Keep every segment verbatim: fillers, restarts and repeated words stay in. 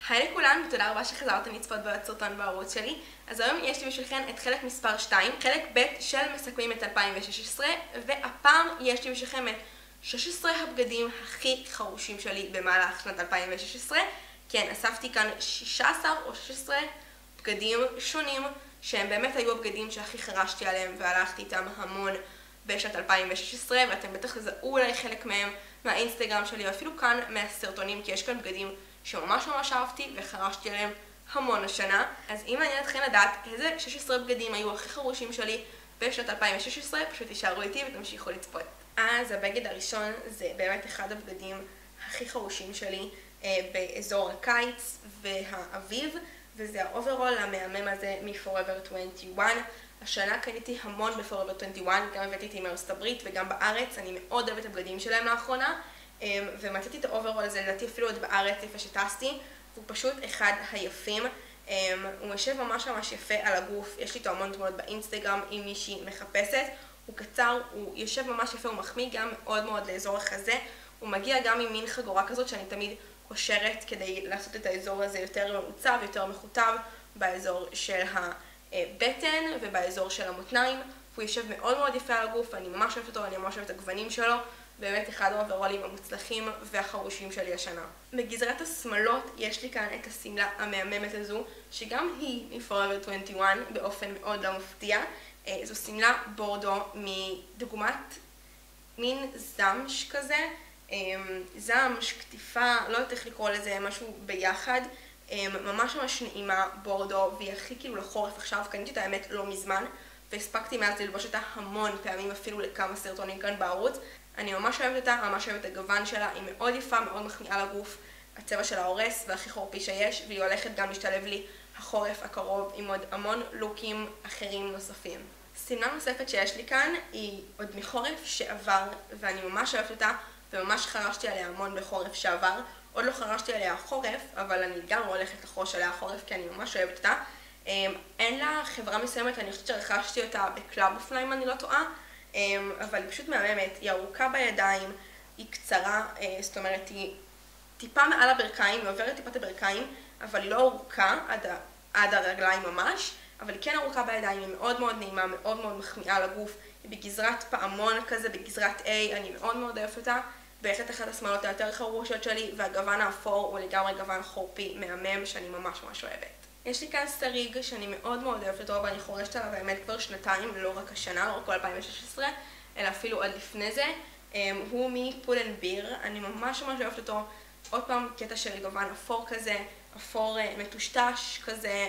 היי לכולם, ותודה רבה שחזרתם לצפות בעוד סרטון בערוץ שלי. אז היום יש לי בשבילכם את חלק מספר שתיים, חלק ב' של מסכמים את אלפיים ושש עשרה, והפעם יש לי בשבילכם את שש עשרה הבגדים הכי חרושים שלי במהלך שנת אלפיים ושש עשרה. כן, אספתי כאן שישה עשר או שש עשרה בגדים שונים, שהם באמת היו הבגדים שהכי חרשתי עליהם והלכתי איתם המון בשנת אלפיים ושש עשרה, ואתם בטח תזהו אולי חלק מהם מהאינסטגרם שלי, או אפילו כאן מהסרטונים, כי יש כאן בגדים שממש ממש אהבתי וחרשתי עליהם המון השנה. אז אם מעניין אתכם לדעת איזה שש עשרה בגדים היו הכי חרושים שלי בשנת אלפיים ושש עשרה, פשוט תישארו איתי ותמשיכו לצפות. אז הבגד הראשון זה באמת אחד הבגדים הכי חרושים שלי אה, באזור הקיץ והאביב, וזה האוברול המהמם הזה מ-פוראבר עשרים ואחת. השנה קניתי המון ב-פוראבר עשרים ואחת, גם הבאתי איתי מארצות הברית וגם בארץ. אני מאוד אוהבת את הבגדים שלהם לאחרונה, ומצאתי את האוברול הזה, לדעתי אפילו עוד בארץ איפה שטסתי, והוא פשוט אחד היפים. הוא יושב ממש ממש יפה על הגוף, יש לי אותו המון תמונות באינסטגרם אם מישהי מחפשת. הוא קצר, הוא יושב ממש יפה, הוא מחמיא גם מאוד מאוד לאזור החזה. הוא מגיע גם עם מין חגורה כזאת שאני תמיד קושרת כדי לעשות את האזור הזה יותר מעוצב, יותר מחוטב באזור של הבטן ובאזור של המותניים. הוא יושב מאוד מאוד יפה על הגוף, ואני ממש אוהבת אותו, אני ממש אוהבת את הגוונים שלו. באמת אחד האוברולים המוצלחים והחרושים שלי השנה. בגזרת השמלות יש לי כאן את הסמלה המהממת הזו, שגם היא מ-פוראבר עשרים ואחת באופן מאוד לא מפתיע. זו סמלה בורדו מדוגמת מין זמש כזה, זמש, כתיפה, לא יודעת איך לקרוא לזה, משהו ביחד. ממש ממש נעימה בורדו, והיא הכי כאילו לחורף עכשיו, קניתי את האמת לא מזמן, והספקתי מאז ללבוש אותה המון פעמים, אפילו לכמה סרטונים כאן בערוץ. אני ממש אוהבת אותה, ממש אוהבת את הגוון שלה, היא מאוד יפה, מאוד מחמיאה לגוף, הצבע שלה הורס והכי חורפי שיש, והיא הולכת גם להשתלב לי החורף הקרוב עם עוד המון לוקים אחרים נוספים. סמלה נוספת שיש לי כאן היא עוד מחורף שעבר, ואני ממש אוהבת אותה, וממש חרשתי עליה המון בחורף שעבר. עוד לא חרשתי עליה חורף, אבל אני גם הולכת לחרוש עליה חורף כי אני ממש אוהבת אותה. אין לה חברה מסוימת, אני חושבת שרכשתי אותה בקלאב אופניים, אני לא טועה, אבל היא פשוט מהממת. היא ארוכה בידיים, היא קצרה, זאת אומרת היא טיפה מעל הברכיים, היא עוברת טיפת הברכיים, אבל היא לא ארוכה עד, עד הרגליים ממש, אבל היא כן ארוכה בידיים, היא מאוד מאוד נעימה, מאוד מאוד מחמיאה לגוף. היא בגזרת פעמון כזה, בגזרת A, אני מאוד מאוד אוהבת אותה. בהחלט אחת השמלות היותר חרושות שלי, והגוון האפור הוא לגמרי גוון חורפי מהמם שאני ממש ממש אוהבת. יש לי כאן סריג שאני מאוד מאוד אוהבת אותו, ואני חורשת עליו באמת כבר שנתיים, לא רק השנה, לא רק כל אלפיים ושש עשרה, אלא אפילו עד לפני זה. הוא מפולנביר, אני ממש ממש אוהבת אותו. עוד פעם קטע של גוון אפור כזה, אפור מטושטש כזה,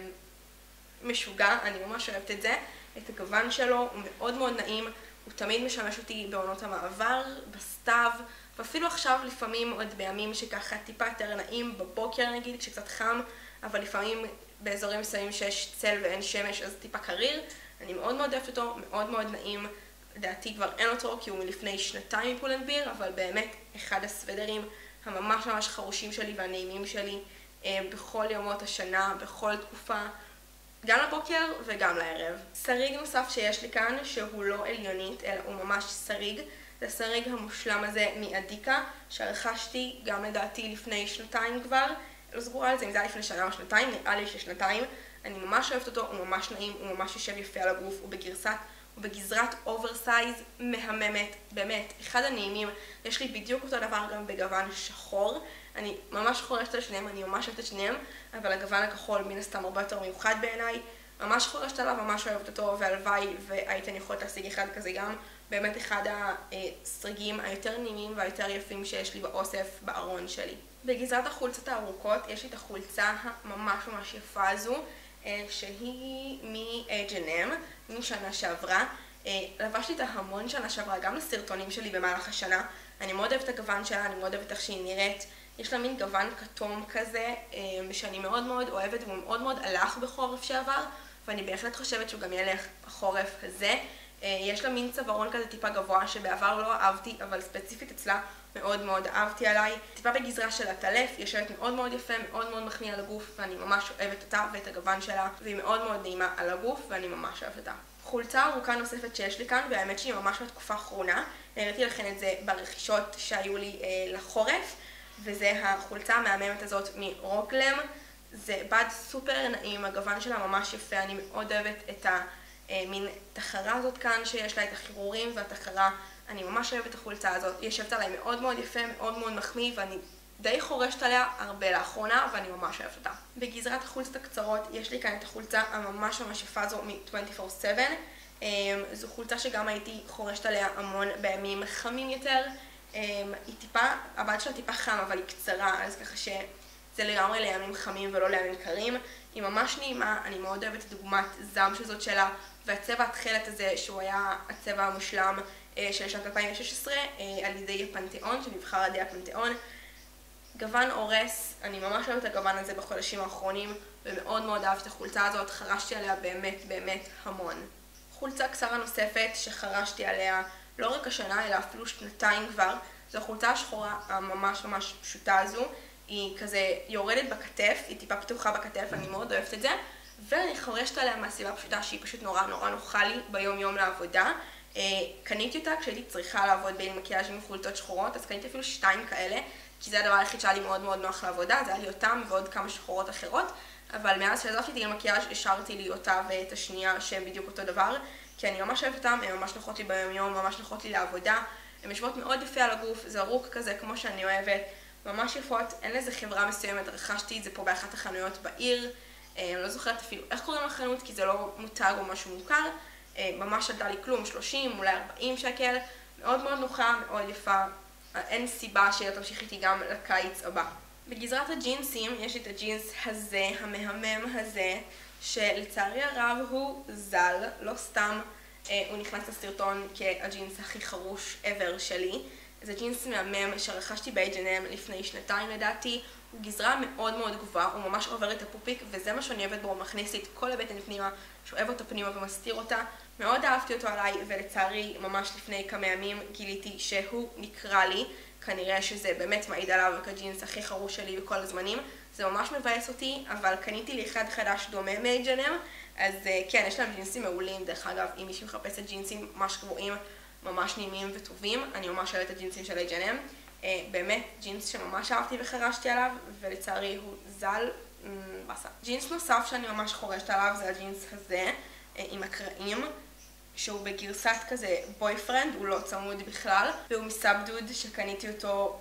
משוגע, אני ממש אוהבת את זה. את הגוון שלו הוא מאוד מאוד נעים, הוא תמיד משמש אותי בעונות המעבר, בסתיו, ואפילו עכשיו לפעמים עוד בימים שככה טיפה יותר נעים בבוקר נגיד, כשקצת חם, אבל לפעמים באזורים מסוימים שיש צל ואין שמש אז טיפה קריר. אני מאוד מאוד אוהבת אותו, מאוד מאוד נעים. לדעתי כבר אין אותו כי הוא מלפני שנתיים מפולנביר, אבל באמת אחד הסוודרים הממש ממש חרושים שלי והנעימים שלי בכל יומות השנה, בכל תקופה, גם לבוקר וגם לערב. סריג נוסף שיש לי כאן שהוא לא עליונית אלא הוא ממש סריג, זה הסריג המושלם הזה מאדיקה שרכשתי גם לדעתי לפני שנתיים כבר, לא סגורה על זה אם זה היה לפני שנה או שנתיים, נראה לי ששנתיים. אני ממש אוהבת אותו, הוא ממש נעים, הוא ממש יושב יפה על הגוף, הוא בגרסת, הוא בגזרת אוברסייז מהממת, באמת, אחד הנעימים. יש לי בדיוק אותו דבר גם בגוון שחור, אני ממש חורשת על שניהם, אני ממש אוהבת את שניהם, אבל הגוון הכחול מן הסתם הרבה יותר מיוחד בעיניי. ממש חורשת עליו, ממש אוהבת אותו, והלוואי והייתן יכולת להשיג אחד כזה גם. באמת אחד הסריגים היותר נעימים והיותר יפים שיש לי באוסף בארון שלי. בגזרת החולצות הארוכות יש לי את החולצה הממש ממש יפה הזו, שהיא מ-אייץ' אנד אם משנה שעברה. לבשתי את ההמון שנה שעברה, גם לסרטונים שלי במהלך השנה. אני מאוד אוהבת את הגוון שלה, אני מאוד אוהבת איך שהיא נראית. יש לה מין גוון כתום כזה, שאני מאוד מאוד אוהבת, והוא מאוד מאוד הלך בחורף שעבר, ואני בהחלט חושבת שהוא גם ילך בחורף הזה. יש לה מין צווארון כזה טיפה גבוה, שבעבר לא אהבתי, אבל ספציפית אצלה מאוד מאוד אהבתי עליי. טיפה בגזרה של הטלף, היא יושבת מאוד מאוד יפה, מאוד מאוד מחמיאה לגוף, ואני ממש אוהבת אותה ואת הגוון שלה, והיא מאוד מאוד נעימה על הגוף, ואני ממש אוהבת אותה. חולצה ארוכה נוספת שיש לי כאן, והאמת שהיא ממש בתקופה האחרונה, הראיתי לכם את זה ברכישות שהיו לי אה, לחורף, וזה החולצה המהממת הזאת מרוקלם. זה בד סופר נעים, הגוון שלה ממש יפה, אני מאוד אוהבת את המין תחרה הזאת כאן שיש לה את החירורים והתחרה. אני ממש אוהבת את החולצה הזאת, היא יושבת עליי מאוד מאוד יפה, מאוד מאוד מחמיא, ואני די חורשת עליה הרבה לאחרונה, ואני ממש אוהבת אותה. בגזרת החולצות הקצרות יש לי כאן את החולצה הממש ממש יפה הזו מ-עשרים וארבע שבע. זו חולצה שגם הייתי חורשת עליה המון בימים חמים יותר. היא טיפה, הבד שלה טיפה חם, אבל היא קצרה, אז ככה שזה לגמרי לימים חמים ולא לימים קרים. היא ממש נעימה, אני מאוד אוהבת את דוגמת זם שזאת שלה, והצבע התכלת הזה שהוא היה הצבע המושלם של שנת אלפיים ושש עשרה על ידי הפנתיאון, שנבחר על ידי הפנתיאון. גוון אורס, אני ממש אוהבת את הגוון הזה בחודשים האחרונים, ומאוד מאוד אהבת את החולצה הזאת, חרשתי עליה באמת באמת המון. חולצה קצרה נוספת שחרשתי עליה לא רק השנה, אלא אפילו שנתיים כבר, זו החולצה השחורה הממש ממש פשוטה הזו. היא כזה יורדת בכתף, היא טיפה פתוחה בכתף, אני מאוד אוהבת את זה, ואני חורשת עליה מהסיבה הפשוטה שהיא פשוט נורא נורא נוחה לי ביום יום לעבודה. קניתי אותה כשהייתי צריכה לעבוד בין מקיאז' עם חולצות שחורות, אז קניתי אפילו שתיים כאלה, כי זה הדבר היחיד שהיה לי מאוד מאוד נוח לעבודה, זה היה לי אותם ועוד כמה שחורות אחרות, אבל מאז שעזבתי את גיל מקיאז' השארתי לי אותה ואת השנייה שהם בדיוק אותו דבר, כי אני ממש אוהבת אותם, הן ממש נוחות לי ביום יום, ממש נוחות לי לעבודה, הן יושבות מאוד יפה על הגוף, זרוק כזה כמו שאני אוהבת, ממש יפות, אין לזה חברה מסוימת, רכשתי את זה פה באחת החנויות בעיר, אני לא זוכרת אפילו איך קוראים לחנות, כי זה לא מותג או משהו מוכר, ממש עלתה לי כלום, שלושים, אולי ארבעים שקל, מאוד מאוד נוחה, מאוד יפה, אין סיבה שהיא תמשיך איתי גם לקיץ הבא. בגזרת הג'ינסים יש לי את הג'ינס הזה, המהמם הזה, שלצערי הרב הוא זל, לא סתם הוא נכנס לסרטון כהג'ינס הכי חרוש ever שלי. זה ג'ינס מהמם שרכשתי ב-אייץ' אנד אם לפני שנתיים לדעתי, הוא גזרה מאוד מאוד גבוהה, הוא ממש עובר את הפופיק וזה מה שאני אוהבת בו, הוא מכניס לי את כל הבטן פנימה, שואב אותה פנימה ומסתיר אותה. מאוד אהבתי אותו עליי ולצערי ממש לפני כמה ימים גיליתי שהוא נקרע לי, כנראה שזה באמת מעיד עליו כג'ינס הכי חרוש שלי בכל הזמנים, זה ממש מבאס אותי, אבל קניתי לי אחד חדש דומה מ-אייץ' אנד אם, אז כן, יש להם ג'ינסים מעולים, דרך אגב, אם מישהו מחפש את ג'ינסים ממש גבוהים, ממש נעימים וטובים, אני ממש אוהבת את הג'ינסים של אייץ' אנד אם, באמת ג'ינס שממש אהבתי וחרשתי עליו, ולצערי הוא זל, בסה. ג'ינס נוסף שאני ממש חורשת עליו זה הג'ינס הזה, עם הקרעים, שהוא בגרסת כזה בויפרנד, הוא לא צמוד בכלל, והוא מסאבדוד שקניתי אותו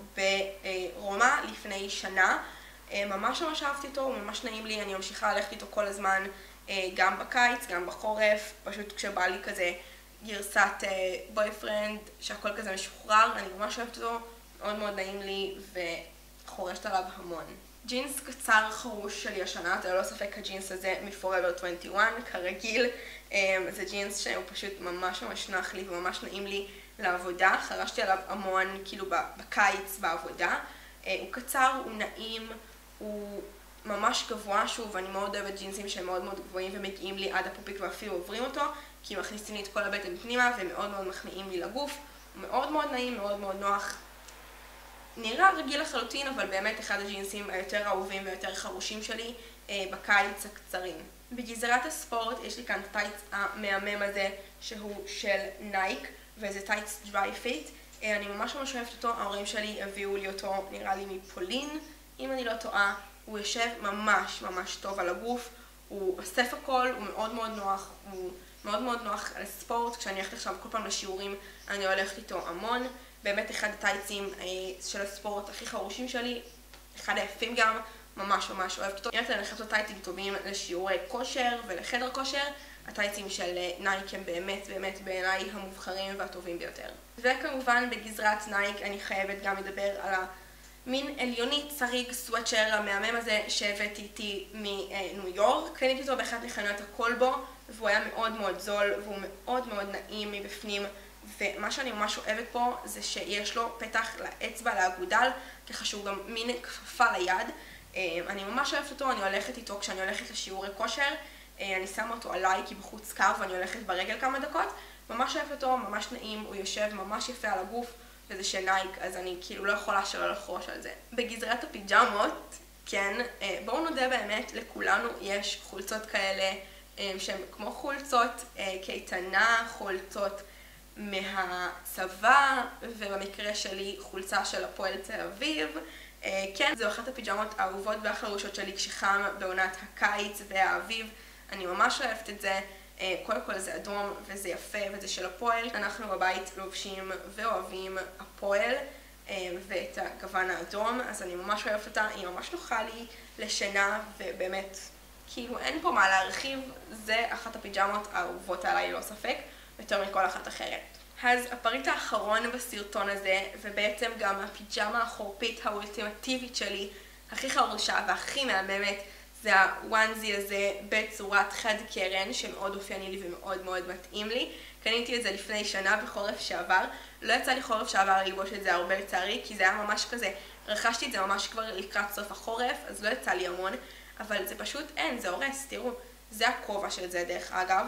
ברומא לפני שנה. ממש ממש אהבתי אותו, הוא ממש נעים לי, אני ממשיכה ללכת איתו כל הזמן, גם בקיץ, גם בחורף, פשוט כשבא לי כזה גרסת בויפרנד, שהכל כזה משוחרר, אני ממש אוהבת אותו, מאוד מאוד נעים לי וחורשת עליו המון. ג'ינס קצר חרוש שלי השנה, זה לא ספק הג'ינס הזה מ-Forever עשרים ואחת, כרגיל. זה ג'ינס שהוא פשוט ממש ממש נח לי וממש נעים לי לעבודה. חרשתי עליו המון כאילו בקיץ בעבודה. הוא קצר, הוא נעים, הוא ממש גבוה שוב, אני מאוד אוהבת ג'ינסים שהם מאוד מאוד גבוהים ומגיעים לי עד הפופיק ואפילו עוברים אותו, כי מכניסים לי את כל הבטן פנימה ומאוד מאוד מחמיאים לי לגוף. הוא מאוד מאוד נעים, מאוד מאוד נוח. נראה רגיל לחלוטין, אבל באמת אחד הג'ינסים היותר אהובים ויותר חרושים שלי אה, בקיץ הקצרים. בגזרת הספורט יש לי כאן טייץ המהמם הזה שהוא של נייק, וזה טייץ דריי פיט. אה, אני ממש ממש אוהבת אותו, ההורים שלי הביאו לי אותו נראה לי מפולין, אם אני לא טועה. הוא יושב ממש ממש טוב על הגוף, הוא אוסף הכל, הוא מאוד מאוד נוח, הוא מאוד מאוד נוח לספורט. כשאני הולכת עכשיו כל פעם לשיעורים אני הולכת איתו המון. באמת אחד הטייצים של הספורט הכי חרושים שלי, אחד היפים גם, ממש ממש אוהבת אותו. אם אתם הולכת לו טייצים טובים לשיעורי כושר ולחדר כושר, הטייצים של נייק הם באמת באמת בעיניי המובחרים והטובים ביותר. וכמובן בגזרת נייק אני חייבת גם לדבר על המין עליונית צריג סוואצ'ר המהמם הזה שהבאתי איתי מניו יורק. קניתי אותו באחת מחנויות הקולבו, והוא היה מאוד מאוד זול והוא מאוד מאוד נעים מבפנים. ומה שאני ממש אוהבת פה זה שיש לו פתח לאצבע, לאגודל, ככה שהוא גם מין כפפה ליד. אני ממש אוהבת אותו, אני הולכת איתו כשאני הולכת לשיעורי כושר, אני שמה אותו עליי כי בחוץ קר ואני הולכת ברגל כמה דקות. ממש אוהבת אותו, ממש נעים, הוא יושב ממש יפה על הגוף, וזה של נייק, אז אני כאילו לא יכולה שלא לחרוש על זה. בגזרת הפיג'מות, כן, בואו נודה באמת, לכולנו יש חולצות כאלה שהן כמו חולצות קייטנה, חולצות מהצבא, ובמקרה שלי חולצה של הפועל תל אביב. כן, זו אחת הפיג'מות האהובות והחרושות שלי כשחם בעונת הקיץ והאביב. אני ממש אוהבת את זה. קודם כל זה אדום וזה יפה וזה של הפועל. אנחנו בבית לובשים ואוהבים הפועל ואת הגוון האדום, אז אני ממש אוהבת אותה. היא ממש נוחה לי לשינה, ובאמת, כאילו אין פה מה להרחיב. זה אחת הפיג'מות האהובות עליי, לא ספק, יותר מכל אחת אחרת. אז הפריט האחרון בסרטון הזה, ובעצם גם הפיג'מה החורפית האולטימטיבית שלי, הכי חרושה והכי מהממת, זה הוואנזי הזה בצורת חד קרן, שמאוד אופייני לי ומאוד מאוד מתאים לי. קניתי את זה לפני שנה בחורף שעבר. לא יצא לי חורף שעבר ללבוש את זה הרבה לצערי, כי זה היה ממש כזה, רכשתי את זה ממש כבר לקראת סוף החורף, אז לא יצא לי המון, אבל זה פשוט אין, זה הורס, תראו. זה הכובע של זה דרך אגב.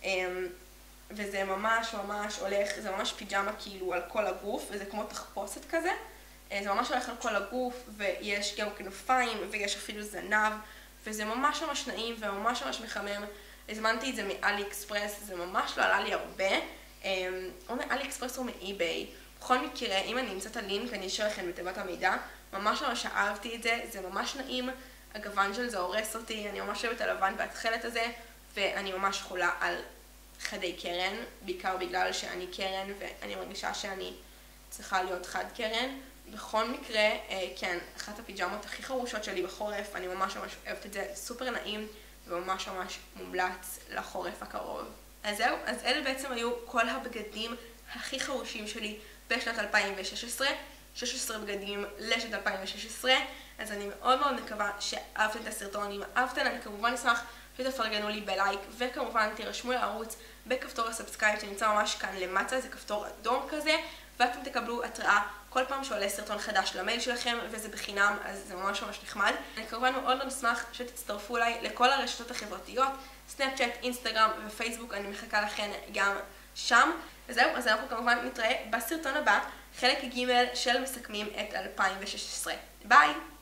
וזה ממש ממש הולך, זה ממש פיג'מה כאילו על כל הגוף, וזה כמו תחפושת כזה. זה ממש הולך על כל הגוף, ויש גם כנפיים, ויש אפילו זנב, וזה ממש ממש נעים וממש ממש מחמם. הזמנתי את זה מאלי אקספרס, זה ממש לא עלה לי הרבה, או מאלי אקספרס או מאי-ביי. בכל מקרה, אם אני אמצא את הלינק, אני אשאיר לכם בתיבת המידע. ממש ממש אהבתי את זה, זה ממש נעים, הגוון של זה הורס אותי, אני ממש אוהבת הלבן והתכלת הזה, ואני ממש חולה על חדי קרן, בעיקר בגלל שאני קרן ואני מרגישה שאני צריכה להיות חד קרן. בכל מקרה, כן, אחת הפיג'מות הכי חרושות שלי בחורף, אני ממש ממש אוהבת את זה, סופר נעים וממש ממש מומלץ לחורף הקרוב. אז זהו, אז אלה בעצם היו כל הבגדים הכי חרושים שלי בשנת אלפיים ושש עשרה, שש עשרה בגדים לשנת אלפיים ושש עשרה, אז אני מאוד מאוד מקווה שאהבתם את הסרטון. אם אהבתם, אני כמובן אשמח שתפרגנו לי בלייק, וכמובן תירשמו לערוץ בכפתור הסאבסקרייב שנמצא ממש כאן למטה, זה כפתור אדום כזה, ואתם תקבלו התראה כל פעם שעולה סרטון חדש למייל שלכם, וזה בחינם, אז זה ממש ממש נחמד. אני כמובן מאוד מאוד אשמח שתצטרפו אליי לכל הרשתות החברתיות, סנאפצ'אט, אינסטגרם ופייסבוק, אני מחכה לכן גם שם. וזהו, אז אנחנו כמובן נתראה בסרטון הבא, חלק ג' של מסכמים את אלפיים ושש עשרה. ביי!